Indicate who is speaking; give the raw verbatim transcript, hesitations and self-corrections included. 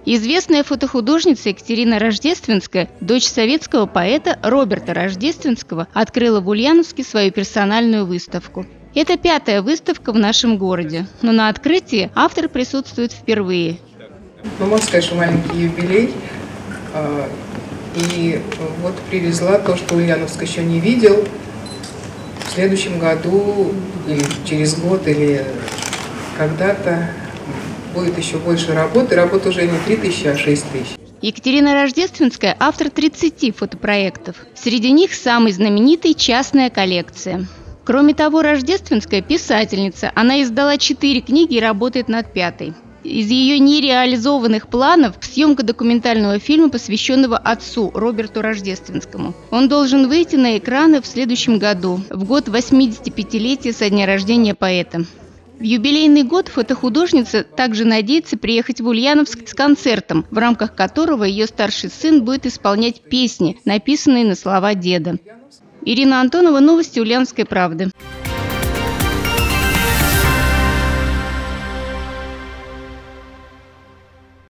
Speaker 1: Известная фотохудожница Екатерина Рождественская, дочь советского поэта Роберта Рождественского, открыла в Ульяновске свою персональную выставку. Это пятая выставка в нашем городе, но на открытии автор присутствует впервые.
Speaker 2: Ну, можно сказать, что маленький юбилей. И вот привезла то, что Ульяновск еще не видел. В следующем году, или через год, или когда-то будет еще больше работы. Работа уже не три тысячи, а шесть тысяч.
Speaker 1: Екатерина Рождественская – автор тридцати фотопроектов. Среди них самый знаменитый – частная коллекция. Кроме того, Рождественская – писательница. Она издала четыре книги и работает над пятой. Из ее нереализованных планов – съемка документального фильма, посвященного отцу Роберту Рождественскому. Он должен выйти на экраны в следующем году, в год восьмидесятипятилетия со дня рождения поэта. В юбилейный год фотохудожница также надеется приехать в Ульяновск с концертом, в рамках которого ее старший сын будет исполнять песни, написанные на слова деда. Ирина Антонова, новости Ульяновской правды.